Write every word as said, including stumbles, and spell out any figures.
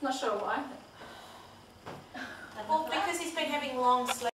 Not sure why. Well, because he's been having long sleep.